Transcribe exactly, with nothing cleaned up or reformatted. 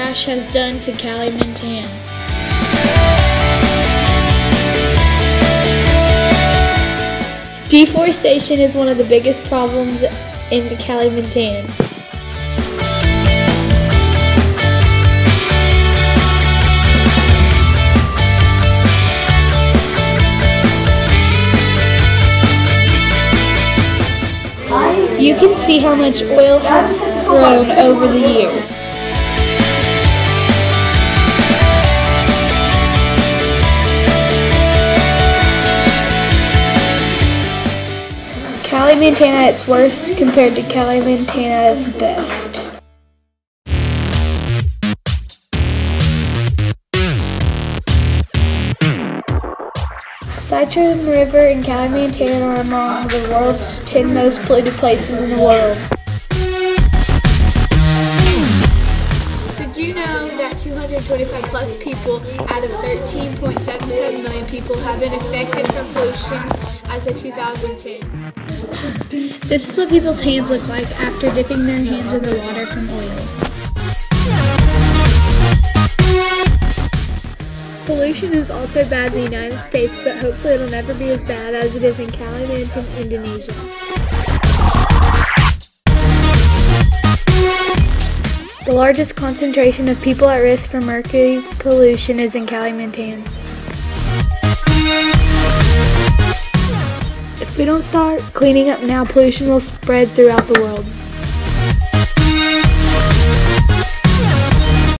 trash has done to Kalimantan. Deforestation is one of the biggest problems in Kalimantan. You can see how much oil has grown over the years. Kalimantan at its worst compared to Kalimantan at its best. Sichuan River and Kalimantan are among the world's ten most polluted places in the world. Did you know that two hundred twenty-five plus people out of thirteen point seven seven million people have been affected from pollution as of two thousand ten? This is what people's hands look like after dipping their hands in the water from oil. Pollution is also bad in the United States, but hopefully it'll never be as bad as it is in Kalimantan, Indonesia. The largest concentration of people at risk for mercury pollution is in Kalimantan. If we don't start cleaning up now, pollution will spread throughout the world.